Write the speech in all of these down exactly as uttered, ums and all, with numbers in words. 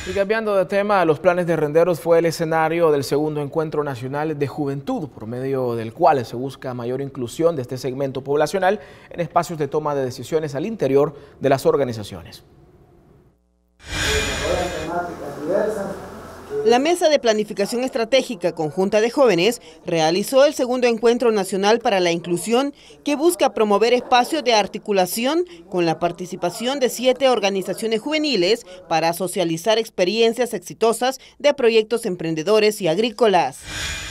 Y cambiando de tema, los planes de Renderos fue el escenario del segundo encuentro nacional de juventud, por medio del cual se busca mayor inclusión de este segmento poblacional en espacios de toma de decisiones al interior de las organizaciones. La Mesa de Planificación Estratégica Conjunta de Jóvenes realizó el segundo encuentro nacional para la inclusión que busca promover espacios de articulación con la participación de siete organizaciones juveniles para socializar experiencias exitosas de proyectos emprendedores y agrícolas.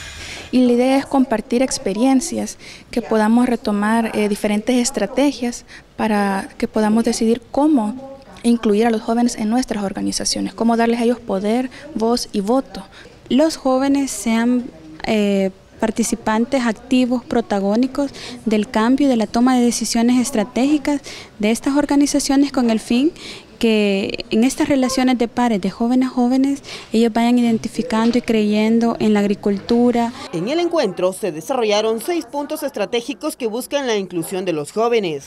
Y la idea es compartir experiencias, que podamos retomar eh, diferentes estrategias para que podamos decidir cómo incluir a los jóvenes en nuestras organizaciones, cómo darles a ellos poder, voz y voto. Los jóvenes sean eh, participantes activos, protagónicos del cambio y de la toma de decisiones estratégicas de estas organizaciones con el fin que en estas relaciones de pares de jóvenes a jóvenes, ellos vayan identificando y creyendo en la agricultura. En el encuentro se desarrollaron seis puntos estratégicos que buscan la inclusión de los jóvenes.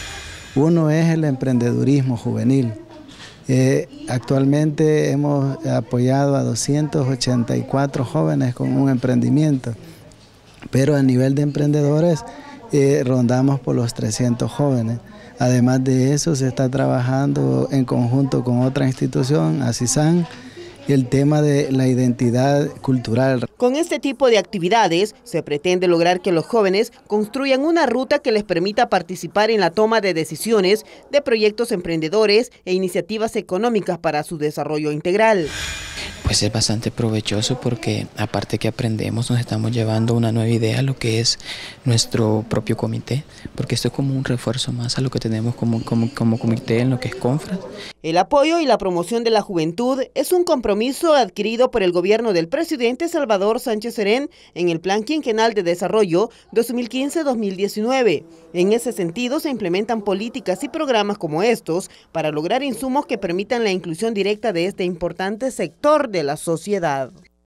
Uno es el emprendedurismo juvenil. Eh, actualmente hemos apoyado a doscientos ochenta y cuatro jóvenes con un emprendimiento, pero a nivel de emprendedores eh, rondamos por los trescientos jóvenes. Además de eso, se está trabajando en conjunto con otra institución, ASISAN, el tema de la identidad cultural. Con este tipo de actividades se pretende lograr que los jóvenes construyan una ruta que les permita participar en la toma de decisiones de proyectos emprendedores e iniciativas económicas para su desarrollo integral. Pues es bastante provechoso porque aparte que aprendemos, nos estamos llevando una nueva idea a lo que es nuestro propio comité, porque esto es como un refuerzo más a lo que tenemos como, como, como comité en lo que es CONFRAS. El apoyo y la promoción de la juventud es un compromiso adquirido por el gobierno del presidente Salvador Sánchez Serén en el Plan Quinquenal de Desarrollo dos mil quince a dos mil diecinueve. En ese sentido se implementan políticas y programas como estos para lograr insumos que permitan la inclusión directa de este importante sector de la sociedad.